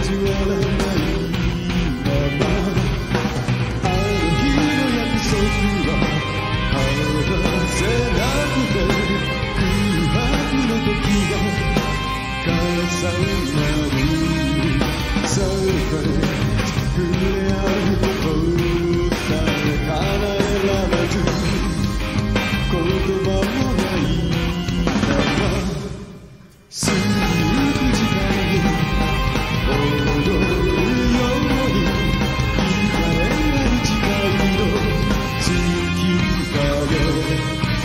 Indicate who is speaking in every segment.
Speaker 1: 交わらないまま、あの日の約束は果たせなくて、空白の時が重なる。さて触れ合うことさえ叶えられず、言葉もないまま過ぎゆく時間に踊るように光れない誓いの月影、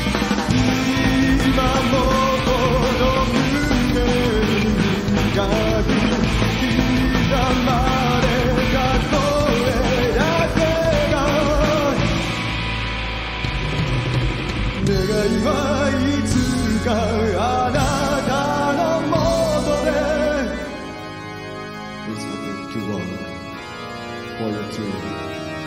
Speaker 1: 今もこの胸に深く刻まれた声だけが、願いはいつかあなたのもとで It's a bit too long for you to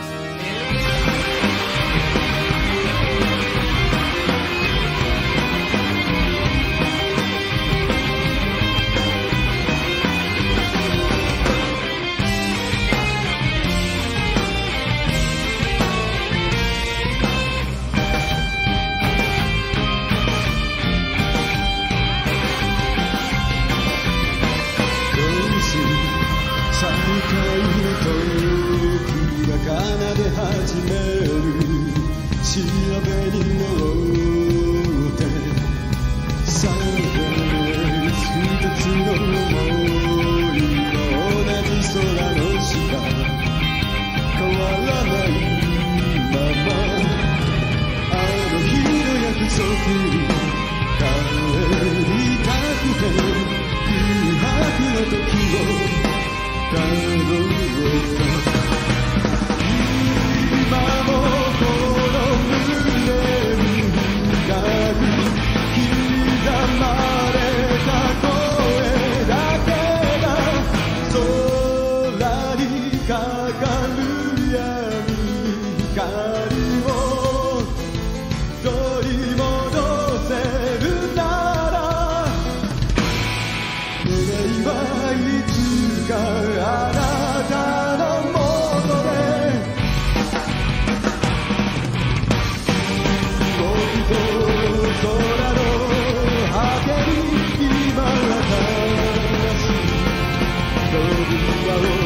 Speaker 1: 再会の時が奏で始める。調べに乗ってさて二つの想いが同じ空の下変わらないまま、あの日の約束に帰りたくて空白の時を今もこの胸に深く刻まれた声だけが空にかかる闇光を取り戻せるなら、願いはいつかあなたのもとで、僕と空の果てに今は新しい扉を